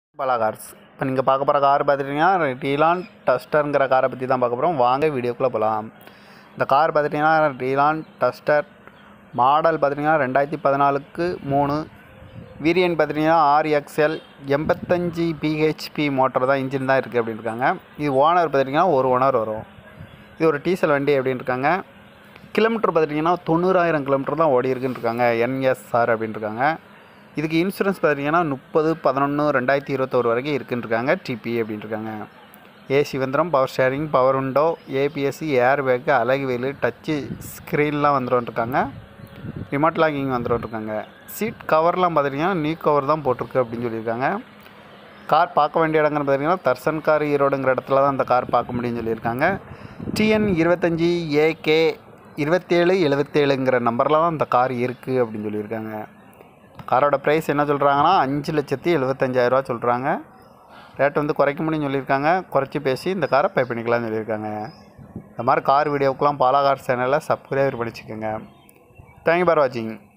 பலா கார்ஸ். இப்போ நீங்கள் பார்க்க போகிற கார் பார்த்துட்டிங்கன்னா ரீலான் டஸ்டருங்கிற காரை பற்றி தான் பார்க்க போகிறோம். வாங்க வீடியோக்குள்ளே போகலாம். இந்த கார் பார்த்துட்டிங்கன்னா ரீலான் டஸ்டர் மாடல் பார்த்துட்டிங்கன்னா 2014க்கு 3 வேரியன்ட் பார்த்துட்டிங்கன்னா RXL 85 பிஹெச்பி மோட்டர் தான் இன்ஜின் தான் இருக்குது அப்படின்னு இருக்காங்க. இது ஓனர் பார்த்துட்டிங்கன்னா ஒரு ஓனர் வரும். இது ஒரு டீசல் வண்டி அப்படின்னு இருக்காங்க. கிலோமீட்டர் பார்த்துட்டிங்கன்னா 90,000 கிலோமீட்டர் தான் ஓடி இருக்குன்னு இருக்காங்க. NSR அப்படின்னு இருக்காங்க. இதுக்கு இன்சூரன்ஸ் பார்த்திங்கன்னா 30/11/2021 வரைக்கும் இருக்குன்னு இருக்காங்க. டிபி அப்படின்னு இருக்காங்க. ஏசி வந்துடும், பவர் ஷேரிங், பவர் விண்டோ, ஏபிஎஸ்சி, ஏர் பேக்கு, அழகு வெயில், டச்சு ஸ்க்ரீன்லாம் வந்துடும்ருக்காங்க. ரிமோட் லாக்கிங் வந்துடும்ருக்காங்க. சீட் கவர்லாம் பார்த்திங்கன்னா நியூ கவர் தான் போட்டிருக்கு அப்படின்னு சொல்லியிருக்காங்க. கார் பார்க்க வேண்டிய இடங்கள்னு பார்த்திங்கன்னா தர்சன் கார் ஈரோடுங்கிற இடத்துல தான் அந்த கார் பார்க்க முடியும்னு சொல்லியிருக்காங்க. TN 25 AK 2777ங்கிற நம்பரில் தான் இந்த கார் இருக்குது அப்படின்னு சொல்லியிருக்காங்க. காரோட ப்ரைஸ் என்ன சொல்கிறாங்கன்னா 5,75,000 சொல்கிறாங்க. ரேட் வந்து குறைக்க முடியும்னு சொல்லியிருக்காங்க. குறைச்சி பேசி இந்த காரை பே பண்ணிக்கலாம்னு சொல்லியிருக்காங்க. இந்த மாதிரி கார் வீடியோக்கெலாம் பாலா கார் சேனலில் சப்ஸ்கிரைப் பண்ணிச்சுக்கோங்க. தேங்க்யூ ஃபார் வாட்சிங்.